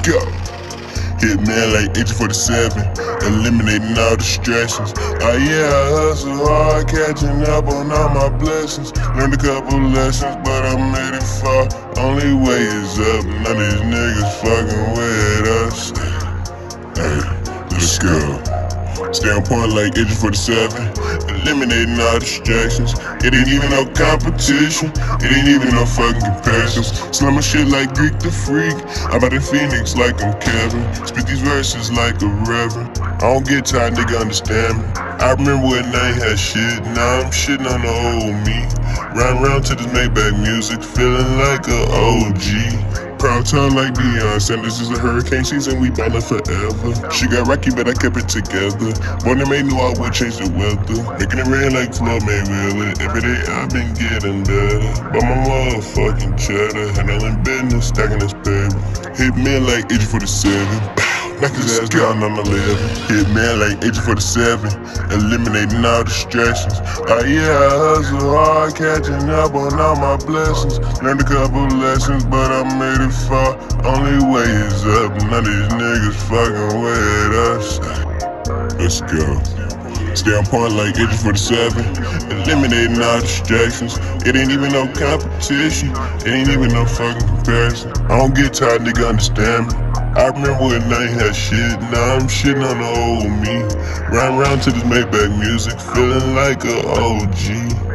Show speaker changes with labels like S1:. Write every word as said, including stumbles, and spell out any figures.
S1: go. HiTMAN like H forty-seven, eliminating all distractions. Oh yeah, I hustle hard, catching up on all my blessings. Learned a couple lessons, but I made it far. Only way is up, none of these niggas fucking with us. Hey, let's go. Stay on point like H forty-seven, eliminating all distractions. It ain't even no competition, it ain't even no fucking comparisons. Slam my shit like Greek the Freak, I'm out in Phoenix like I'm Kevin. Spit these verses like a reverend, I don't get tired, nigga, understand me. I remember when I ain't had shit, now I'm shitting on the old me. Round round to this Maybach music, feeling like a O G. Proud time like Beyonce, and this is a hurricane season, we ballin' forever. She got rocky, but I kept it together. Born and made, knew I would change the weather. Making it rain like Floyd Mayweather. Every day I've been getting better. But my motherfucking cheddar, handling business, stacking this paper. HiTMAN like H forty-seven. Knock his ass down on the level. HiTMAN like H forty-seven, eliminating all distractions. Oh yeah, I hustle hard, catching up on all my blessings. Learned a couple lessons, but I made it far. Only way is up, none of these niggas fucking with us. Let's go. Stay on point like H forty-seven, eliminating all distractions. It ain't even no competition, it ain't even no fucking comparison. I don't get tired, nigga, understand me. I remember when I ain't had shit, now I'm shitting on the old me. Round round to this Maybach music, feeling like a O G.